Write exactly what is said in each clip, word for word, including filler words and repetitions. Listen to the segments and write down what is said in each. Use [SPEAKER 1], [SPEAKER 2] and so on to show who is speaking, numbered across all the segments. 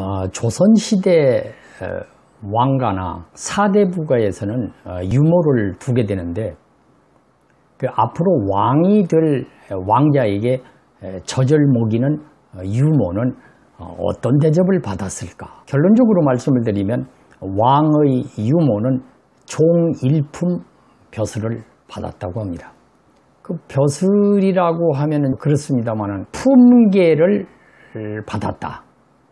[SPEAKER 1] 어, 조선시대 왕가나 사대부가에서는 유모를 두게 되는데, 그 앞으로 왕이 될 왕자에게 젖을 먹이는 유모는 어떤 대접을 받았을까? 결론적으로 말씀을 드리면 왕의 유모는 종일품 벼슬을 받았다고 합니다. 그 벼슬이라고 하면은 그렇습니다만은 품계를 받았다.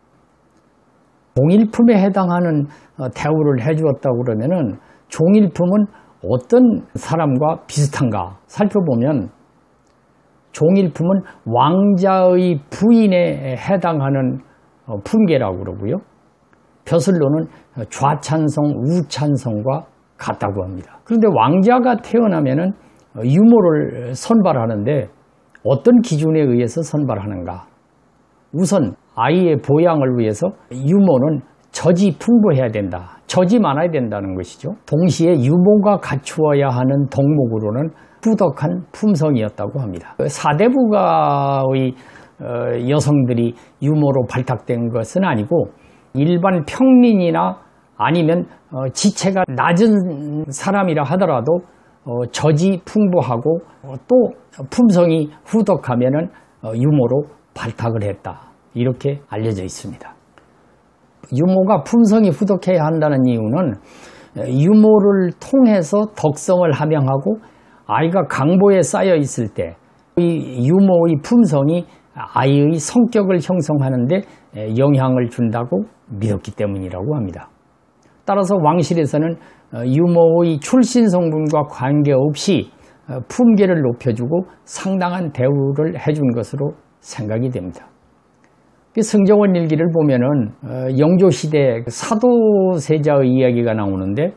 [SPEAKER 1] 종일품에 해당하는 대우를 해주었다고 그러면은 종일품은 어떤 사람과 비슷한가 살펴보면 종일품은 왕자의 부인에 해당하는 품계라고 그러고요. 벼슬로는 좌찬성, 우찬성과 같다고 합니다. 그런데 왕자가 태어나면은 유모를 선발하는데 어떤 기준에 의해서 선발하는가? 우선 아이의 보양을 위해서 유모는 젖이 풍부해야 된다. 젖이 많아야 된다는 것이죠. 동시에 유모가 갖추어야 하는 덕목으로는 후덕한 품성이었다고 합니다. 사대부가의 여성들이 유모로 발탁된 것은 아니고 일반 평민이나 아니면 지체가 낮은 사람이라 하더라도 젖이 풍부하고 또 품성이 후덕하면은 유모로 발탁을 했다. 이렇게 알려져 있습니다. 유모가 품성이 후덕해야 한다는 이유는 유모를 통해서 덕성을 함양하고 아이가 강보에 쌓여 있을 때 이 유모의 품성이 아이의 성격을 형성하는 데 영향을 준다고 믿었기 때문이라고 합니다. 따라서 왕실에서는 유모의 출신 성분과 관계없이 품계를 높여주고 상당한 대우를 해준 것으로 생각이 됩니다. 승정원 일기를 보면은 영조시대 사도세자의 이야기가 나오는데,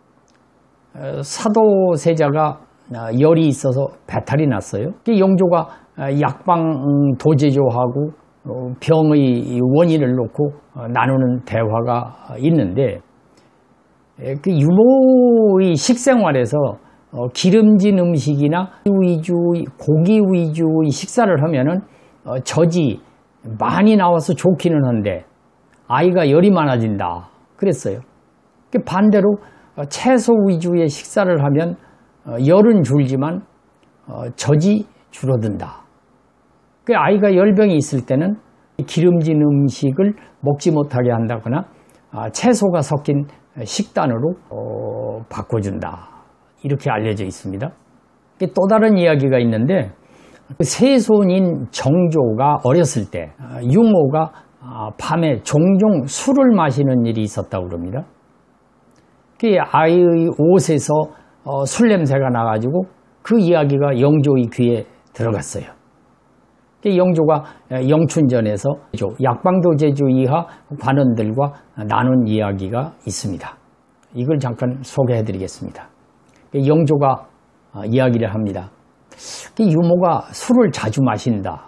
[SPEAKER 1] 사도세자가 열이 있어서 배탈이 났어요. 영조가 약방 도제조하고 병의 원인을 놓고 나누는 대화가 있는데, 그 유모의 식생활에서 기름진 음식이나 위주의, 고기 위주의 식사를 하면은 젖이 많이 나와서 좋기는 한데 아이가 열이 많아진다 그랬어요. 반대로 채소 위주의 식사를 하면 열은 줄지만 젖이 줄어든다. 아이가 열병이 있을 때는 기름진 음식을 먹지 못하게 한다거나 채소가 섞인 식단으로 바꿔준다. 이렇게 알려져 있습니다. 또 다른 이야기가 있는데, 세손인 정조가 어렸을 때 유모가 밤에 종종 술을 마시는 일이 있었다고 합니다. 아이의 옷에서 술 냄새가 나가지고 그 이야기가 영조의 귀에 들어갔어요. 영조가 영춘전에서 약방도제주 이하 관원들과 나눈 이야기가 있습니다. 이걸 잠깐 소개해 드리겠습니다. 영조가 이야기를 합니다. 유모가 술을 자주 마신다.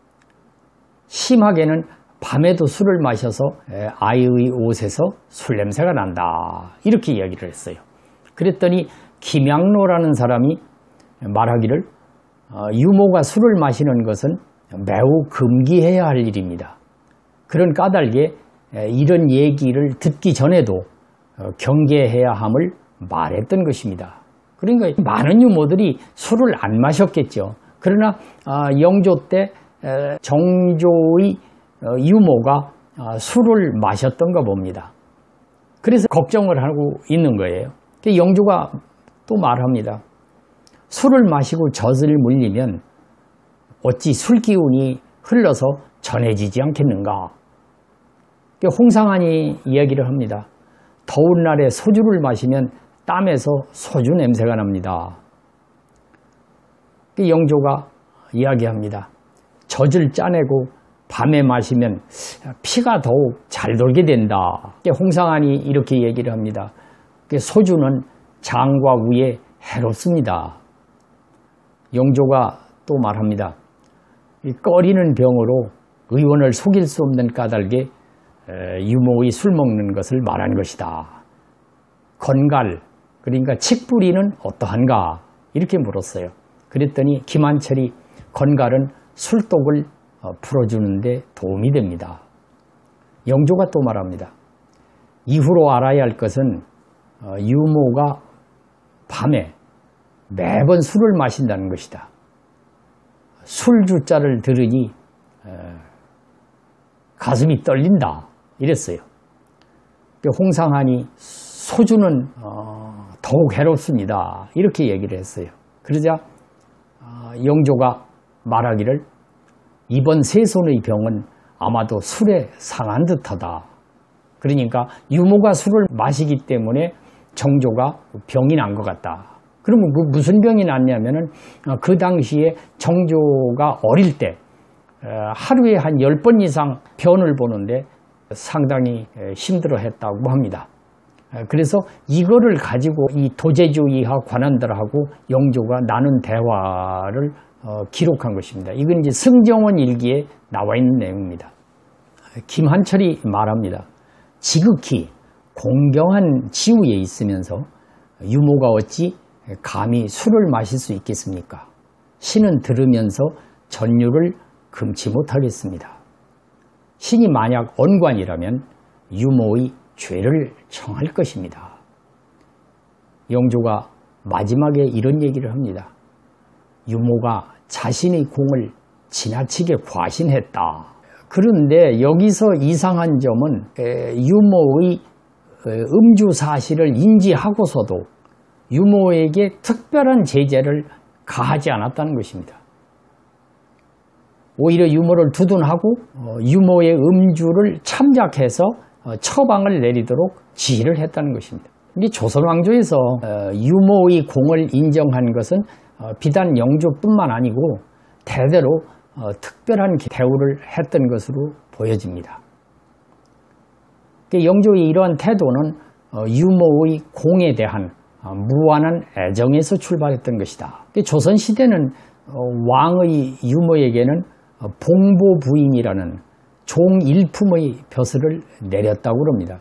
[SPEAKER 1] 심하게는 밤에도 술을 마셔서 아이의 옷에서 술 냄새가 난다. 이렇게 이야기를 했어요. 그랬더니 김양로라는 사람이 말하기를 유모가 술을 마시는 것은 매우 금기해야 할 일입니다. 그런 까닭에 이런 얘기를 듣기 전에도 경계해야 함을 말했던 것입니다. 그러니까 많은 유모들이 술을 안 마셨겠죠. 그러나 영조 때 정조의 유모가 술을 마셨던가 봅니다. 그래서 걱정을 하고 있는 거예요. 영조가 또 말합니다. 술을 마시고 젖을 물리면 어찌 술기운이 흘러서 전해지지 않겠는가. 홍상한이 이야기를 합니다. 더운 날에 소주를 마시면 땀에서 소주 냄새가 납니다. 영조가 이야기합니다. 젖을 짜내고 밤에 마시면 피가 더욱 잘 돌게 된다. 홍상한이 이렇게 얘기를 합니다. 소주는 장과 위에 해롭습니다. 영조가 또 말합니다. 꺼리는 병으로 의원을 속일 수 없는 까닭에 유모의 술 먹는 것을 말한 것이다. 건갈, 그러니까 칡뿌리는 어떠한가? 이렇게 물었어요. 그랬더니 김한철이 건갈은 술독을 풀어주는 데 도움이 됩니다. 영조가 또 말합니다. 이후로 알아야 할 것은 유모가 밤에 매번 술을 마신다는 것이다. 술주자를 들으니 가슴이 떨린다 이랬어요. 홍상한이 소주는 더욱 해롭습니다 이렇게 얘기를 했어요. 그러자 영조가 말하기를 이번 세손의 병은 아마도 술에 상한 듯하다. 그러니까 유모가 술을 마시기 때문에 정조가 병이 난 것 같다. 그러면 그 무슨 병이 났냐면은 그 당시에 정조가 어릴 때 하루에 한 열 번 이상 변을 보는데 상당히 힘들어했다고 합니다. 그래서 이거를 가지고 이 도제주의하 관원들하고 영조가 나눈 대화를 기록한 것입니다. 이건 이제 승정원 일기에 나와 있는 내용입니다. 김한철이 말합니다. 지극히 공경한 지우에 있으면서 유모가 어찌 감히 술을 마실 수 있겠습니까? 신은 들으면서 전율을 금치 못하겠습니다. 신이 만약 언관이라면 유모의 죄를 청할 것입니다. 영조가 마지막에 이런 얘기를 합니다. 유모가 자신의 공을 지나치게 과신했다. 그런데 여기서 이상한 점은 유모의 음주 사실을 인지하고서도 유모에게 특별한 제재를 가하지 않았다는 것입니다. 오히려 유모를 두둔하고 유모의 음주를 참작해서 처방을 내리도록 지휘를 했다는 것입니다. 이 조선 왕조에서 유모의 공을 인정한 것은 비단 영조뿐만 아니고 대대로 특별한 대우를 했던 것으로 보여집니다. 영조의 이러한 태도는 유모의 공에 대한 무한한 애정에서 출발했던 것이다. 조선시대는 왕의 유모에게는 봉보부인이라는 종일품의 벼슬을 내렸다고 합니다.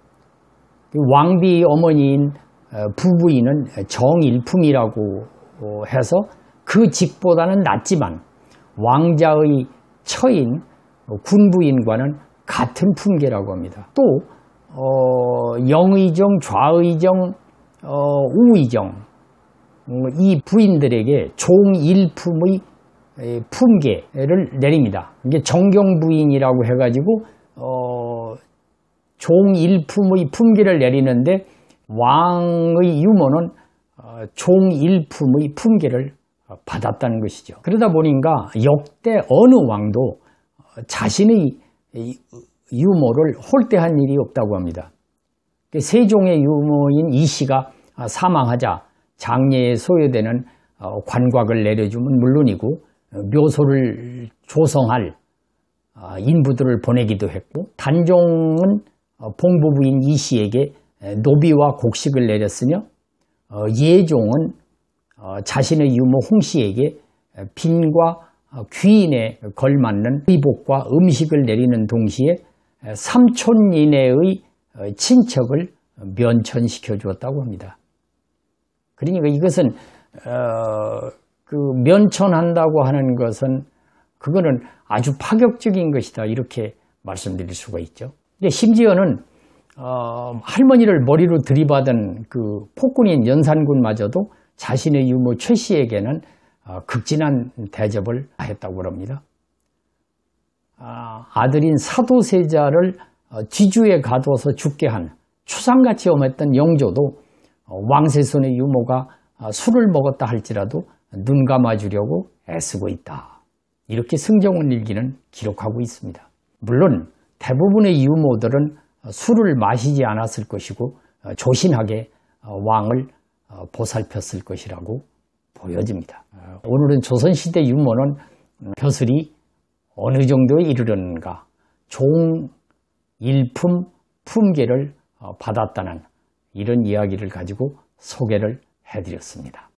[SPEAKER 1] 왕비의 어머니인 부부인은 정일품이라고 해서 그 직보다는 낮지만 왕자의 처인 군부인과는 같은 품계라고 합니다. 또 어, 영의정, 좌의정, 어, 우의정 이 부인들에게 종일품의 품계를 내립니다. 이게 정경부인이라고 해가지고 어, 종일품의 품계를 내리는데 왕의 유모는 어, 종일품의 품계를 받았다는 것이죠. 그러다 보니까 역대 어느 왕도 자신의 유모를 홀대한 일이 없다고 합니다. 세종의 유모인 이씨가 사망하자 장례에 소요되는 관곽을 내려주면 물론이고 묘소를 조성할 인부들을 보내기도 했고, 단종은 봉보부인 이씨에게 노비와 곡식을 내렸으며 예종은 자신의 유모 홍씨에게 빈과 귀인에 걸맞는 의복과 음식을 내리는 동시에 삼촌 이내의 친척을 면천시켜 주었다고 합니다. 그러니까 이것은 어, 그 면천한다고 하는 것은 그거는 아주 파격적인 것이다 이렇게 말씀드릴 수가 있죠. 근데 심지어는 어, 할머니를 머리로 들이받은 그 폭군인 연산군마저도 자신의 유모 최 씨에게는 어, 극진한 대접을 했다고 합니다. 아, 아들인 사도세자를 어, 지주에 가둬서 죽게 한 추상같이 엄했던 영조도 어, 왕세손의 유모가 어, 술을 먹었다 할지라도 눈 감아주려고 애쓰고 있다. 이렇게 승정원 일기는 기록하고 있습니다. 물론 대부분의 유모들은 술을 마시지 않았을 것이고 어, 조신하게 어, 왕을 어, 보살폈을 것이라고 보여집니다. 어, 오늘은 조선시대 유모는 벼슬이 어느 정도에 이르렀는가, 종, 일품, 품계를 받았다는 이런 이야기를 가지고 소개를 해드렸습니다.